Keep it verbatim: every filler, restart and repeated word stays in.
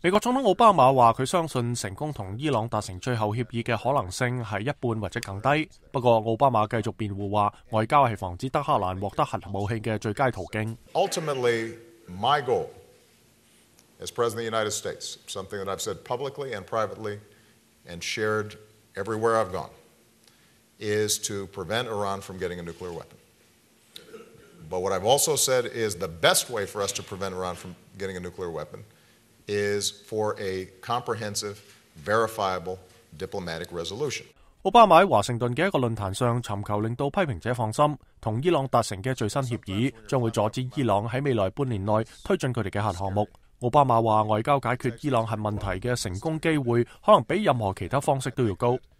美國總統奧巴馬話佢相信成功同伊朗達成最後協議嘅可能性係一半或者更低。不過奧巴馬繼續辯護話，外交係防止德黑蘭獲得核武器嘅最佳途徑。 Ultimately, my goal as President of the United States, something that I've said publicly and privately and shared everywhere I've gone, is to prevent Iran from getting a nuclear weapon. But what I've also said is the best way for us to prevent Iran from getting a nuclear weapon is for a comprehensive, verifiable diplomatic resolution. 奧巴馬喺華盛頓嘅一個論壇上尋求令到批評者放心，同伊朗達成嘅最新協議將會阻止伊朗喺未來半年內推進佢哋嘅核項目。奧巴馬話外交解決伊朗核問題嘅成功機會可能比任何其他方式都要高。